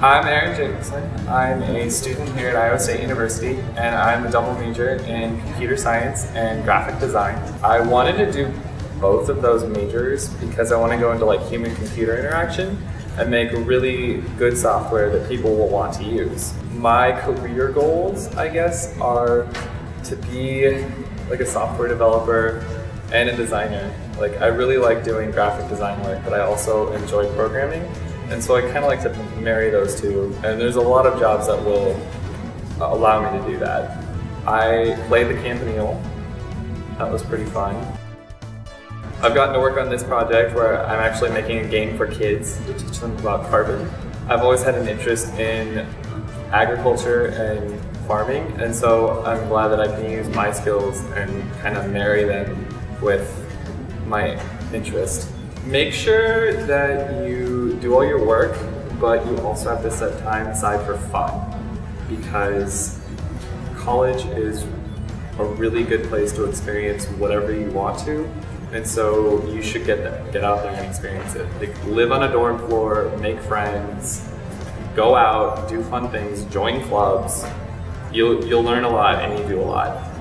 I'm Aaron Jacobson. I'm a student here at Iowa State University, and I'm a double major in computer science and graphic design. I wanted to do both of those majors because I want to go into like human-computer interaction and make really good software that people will want to use. My career goals, I guess, are to be like a software developer and a designer. Like, I really like doing graphic design work, but I also enjoy programming. And so I kind of like to marry those two. And there's a lot of jobs that will allow me to do that. I played the campanile. That was pretty fun. I've gotten to work on this project where I'm actually making a game for kids to teach them about carbon. I've always had an interest in agriculture and farming, and so I'm glad that I can use my skills and kind of marry them with my interest. Make sure that you do all your work, but you also have to set time aside for fun, because college is a really good place to experience whatever you want to, and so you should get out there and experience it. Like, live on a dorm floor, make friends, go out, do fun things, join clubs. You'll learn a lot and you do a lot.